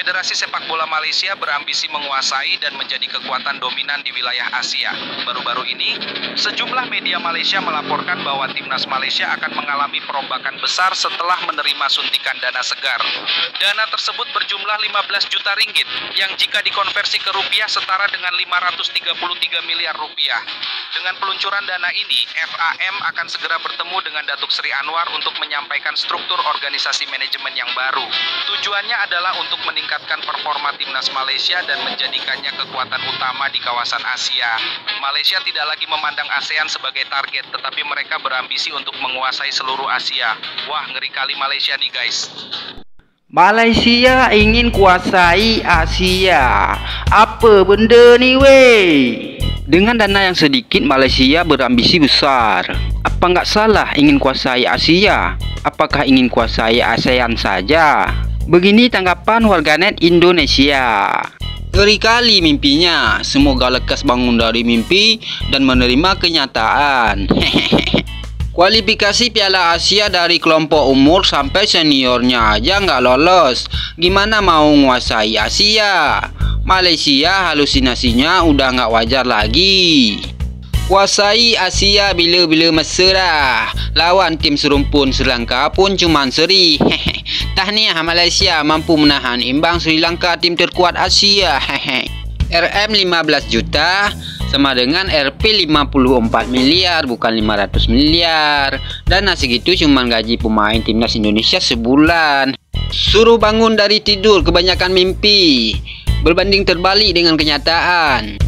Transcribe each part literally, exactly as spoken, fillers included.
Federasi Sepak Bola Malaysia berambisi menguasai dan menjadi kekuatan dominan di wilayah Asia. Baru-baru ini, sejumlah media Malaysia melaporkan bahwa timnas Malaysia akan mengalami perombakan besar setelah menerima suntikan dana segar. Dana tersebut berjumlah lima belas juta ringgit, yang jika dikonversi ke rupiah setara dengan lima ratus tiga puluh tiga miliar rupiah. Dengan peluncuran dana ini, F A M akan segera bertemu dengan Datuk Seri Anwar untuk menyampaikan struktur organisasi manajemen yang baru. Tujuannya adalah untuk meningkatkan performa timnas Malaysia dan menjadikannya kekuatan utama di kawasan Asia. Malaysia tidak lagi memandang ASEAN sebagai target, tetapi mereka berambisi untuk menguasai seluruh Asia. Wah, ngeri kali Malaysia nih guys. Malaysia ingin kuasai Asia. Apa benda ni weh? Dengan dana yang sedikit, Malaysia berambisi besar. Apa nggak salah ingin kuasai Asia? Apakah ingin kuasai ASEAN saja? Begini tanggapan warganet Indonesia. Ngeri kali mimpinya. Semoga lekas bangun dari mimpi dan menerima kenyataan. Kualifikasi Piala Asia dari kelompok umur sampai seniornya aja nggak lolos. Gimana mau nguasai Asia? Malaysia halusinasinya udah nggak wajar lagi. Kuasai Asia bila-bila masa dah. Lawan tim serumpun Sri Lanka pun cuman seri. Tahniah Malaysia mampu menahan imbang Sri Lanka, tim terkuat Asia. R M lima belas juta sama dengan R P lima puluh empat miliar, bukan lima ratus miliar. Dana segitu cuman gaji pemain timnas Indonesia sebulan. Suruh bangun dari tidur, kebanyakan mimpi. Berbanding terbalik dengan kenyataan.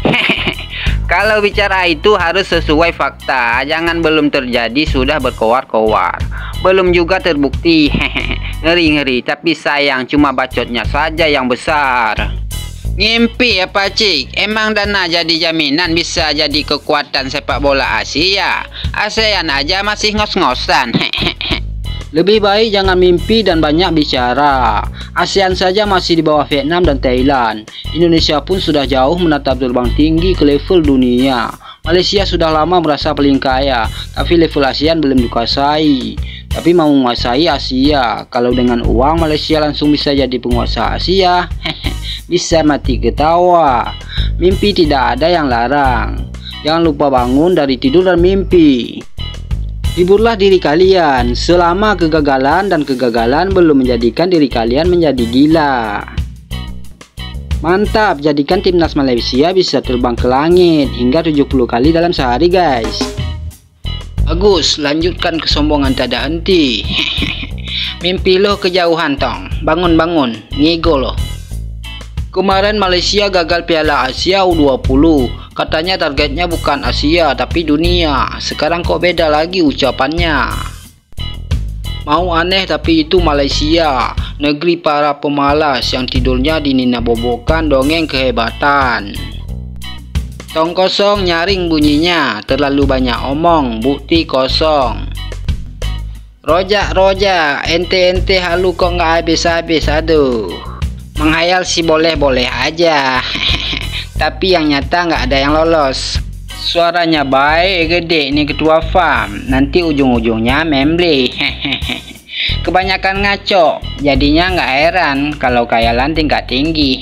Kalau bicara itu harus sesuai fakta. Jangan belum terjadi sudah berkoar-koar. Belum juga terbukti. Ngeri-ngeri, tapi sayang cuma bacotnya saja yang besar. Ngimpi apa cik? Emang dana jadi jaminan bisa jadi kekuatan sepak bola Asia? ASEAN aja masih ngos-ngosan. Lebih baik jangan mimpi dan banyak bicara. ASEAN saja masih di bawah Vietnam dan Thailand. Indonesia pun sudah jauh menatap terbang tinggi ke level dunia. Malaysia sudah lama merasa paling kaya, tapi level ASEAN belum dikuasai. Tapi mau menguasai Asia. Kalau dengan uang Malaysia langsung bisa jadi penguasa Asia. Bisa mati ketawa. Mimpi tidak ada yang larang. Jangan lupa bangun dari tidur dan mimpi. Hiburlah diri kalian selama kegagalan dan kegagalan belum menjadikan diri kalian menjadi gila. Mantap, jadikan timnas Malaysia bisa terbang ke langit hingga tujuh puluh kali dalam sehari guys. Bagus, lanjutkan kesombongan tak ada henti. Mimpi lo kejauhan tong. Bangun-bangun, ngigo lo. Kemarin Malaysia gagal Piala Asia U dua puluh. Katanya targetnya bukan Asia tapi dunia. Sekarang kok beda lagi ucapannya. Mau aneh tapi itu Malaysia, negeri para pemalas yang tidurnya dinina-bobokan dongeng kehebatan. Tong kosong nyaring bunyinya, terlalu banyak omong, bukti kosong. Rojak-rojak, ente-ente halu kok nggak habis-habis, aduh. Menghayal sih boleh-boleh aja. Tapi yang nyata nggak ada yang lolos. Suaranya baik gede nih ketua farm. Nanti ujung-ujungnya memble. Kebanyakan ngaco. Jadinya nggak heran kalau khayalan tingkat tinggi.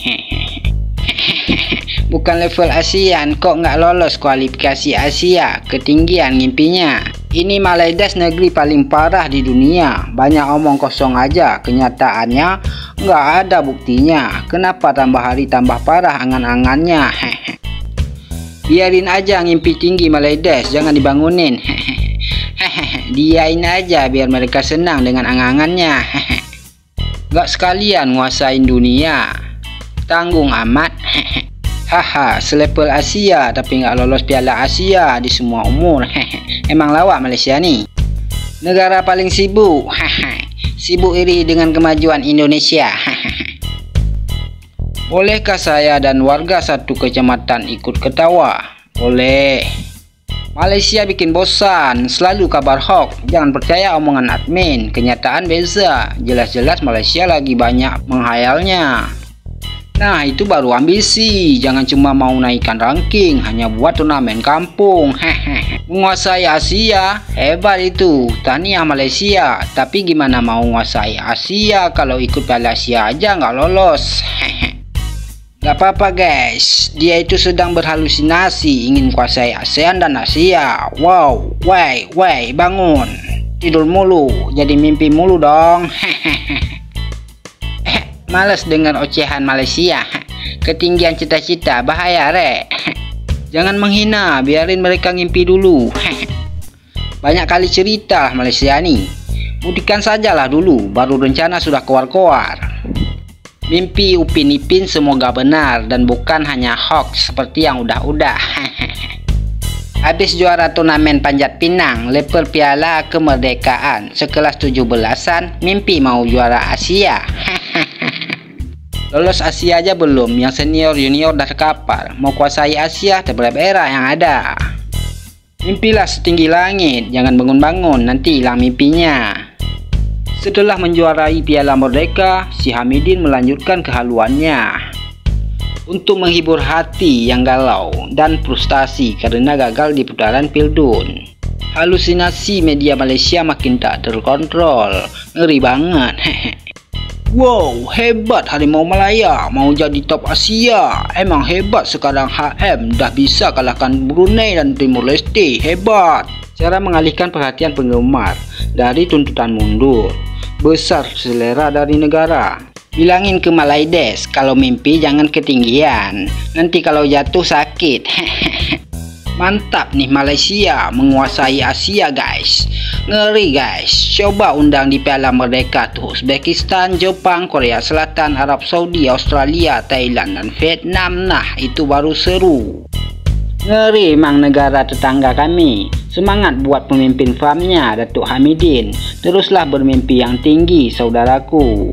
Bukan level ASEAN kok nggak lolos kualifikasi Asia. Ketinggian ngimpinya. Ini Malaysia negeri paling parah di dunia. Banyak omong kosong aja. Kenyataannya nggak ada buktinya. Kenapa tambah hari tambah parah angan-angannya? Biarin aja ngimpi tinggi Malaysia, jangan dibangunin. Diain aja biar mereka senang dengan angan-angannya. Nggak sekalian nguasain dunia. Tanggung amat. Haha, selevel Asia tapi nggak lolos Piala Asia di semua umur. Emang lawak Malaysia nih. Negara paling sibuk. Sibuk iri dengan kemajuan Indonesia. Bolehkah saya dan warga satu kecamatan ikut ketawa? Boleh. Malaysia bikin bosan, selalu kabar hoax. Jangan percaya omongan admin, kenyataan beza. Jelas-jelas Malaysia lagi banyak menghayalnya. Nah, itu baru ambisi. Jangan cuma mau naikkan ranking, hanya buat turnamen kampung. Hehehe. Menguasai Asia, hebat itu. Tahniah Malaysia. Tapi gimana mau menguasai Asia kalau ikut Piala Asia aja nggak lolos? Hehehe. Gak apa-apa guys, dia itu sedang berhalusinasi ingin kuasai ASEAN dan Asia. Wow, wey, wey, bangun. Tidur mulu, jadi mimpi mulu dong. Males dengar ocehan Malaysia. Ketinggian cita-cita, bahaya rek. Jangan menghina, biarin mereka ngimpi dulu. Banyak kali cerita Malaysia nih. Buktikan sajalah dulu, baru rencana sudah keluar-keluar. Mimpi Upin Ipin semoga benar dan bukan hanya hoax seperti yang udah-udah. Habis juara turnamen Panjat Pinang, level piala kemerdekaan sekelas tujuh belasan, mimpi mau juara Asia. Lolos Asia aja belum, yang senior junior dah terkapar. Mau kuasai Asia terberat-berat yang ada. Mimpilah setinggi langit, jangan bangun-bangun, nanti hilang mimpinya. Setelah menjuarai Piala Merdeka, si Hamidin melanjutkan kehaluannya untuk menghibur hati yang galau dan frustasi karena gagal di putaran Pildun. Halusinasi media Malaysia makin tak terkontrol, ngeri banget. Wow, hebat Harimau Malaya mau jadi top Asia. Emang hebat sekarang H M dah bisa kalahkan Brunei dan Timur Leste. Hebat. Cara mengalihkan perhatian penggemar dari tuntutan mundur, besar selera dari negara. Bilangin ke Malaides kalau mimpi jangan ketinggian, nanti kalau jatuh sakit. Mantap nih Malaysia menguasai Asia guys. Ngeri guys. Coba undang di Piala Merdeka tuh Uzbekistan, Jepang, Korea Selatan, Arab Saudi, Australia, Thailand dan Vietnam. Nah itu baru seru. Ngeri emang negara tetangga kami. Semangat buat pemimpin farmnya Datuk Hamidin. Teruslah bermimpi yang tinggi saudaraku.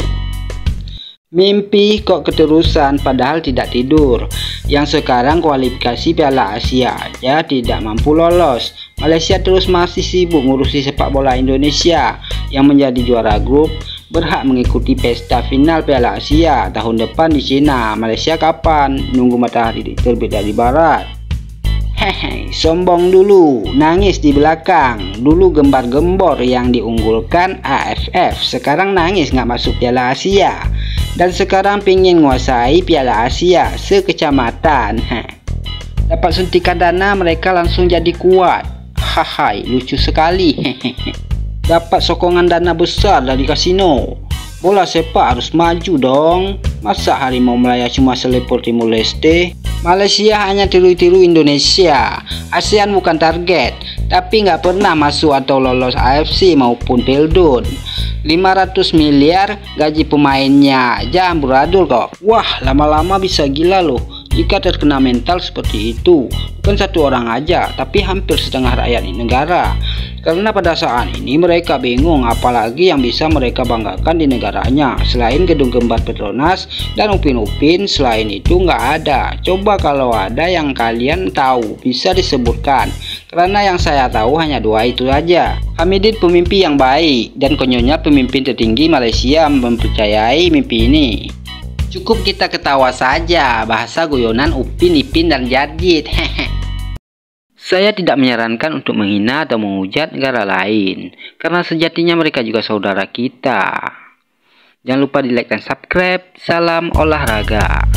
Mimpi kok keterusan padahal tidak tidur. Yang sekarang kualifikasi Piala Asia aja tidak mampu lolos. Malaysia terus masih sibuk ngurusi sepak bola Indonesia yang menjadi juara grup, berhak mengikuti pesta final Piala Asia tahun depan di Cina. Malaysia kapan? Nunggu matahari terbit dari barat. Hehe, sombong dulu, nangis di belakang. Dulu gembar-gembor yang diunggulkan A F F, sekarang nangis nggak masuk Piala Asia. Dan sekarang pingin nguasai Piala Asia sekecamatan. Dapat suntikan dana mereka langsung jadi kuat. Hahai, lucu sekali. Dapat sokongan dana besar dari kasino. Bola sepak harus maju dong. Masa Harimau Malaya cuma selepor Timur Leste? Malaysia hanya tiru-tiru Indonesia. ASEAN bukan target, tapi nggak pernah masuk atau lolos A F C maupun Pildun. lima ratus miliar gaji pemainnya aja amburadul kok. Wah, lama-lama bisa gila loh jika terkena mental seperti itu. Bukan satu orang aja, tapi hampir setengah rakyat negara. Karena pada saat ini mereka bingung apalagi yang bisa mereka banggakan di negaranya. Selain gedung kembar Petronas dan Upin-Upin, selain itu nggak ada. Coba kalau ada yang kalian tahu bisa disebutkan. Karena yang saya tahu hanya dua itu aja. Hamidin pemimpi yang baik dan konyolnya pemimpin tertinggi Malaysia mempercayai mimpi ini. Cukup kita ketawa saja, bahasa guyonan Upin, Ipin dan Jarjit. Saya tidak menyarankan untuk menghina atau menghujat negara lain, karena sejatinya mereka juga saudara kita. Jangan lupa di like dan subscribe. Salam olahraga.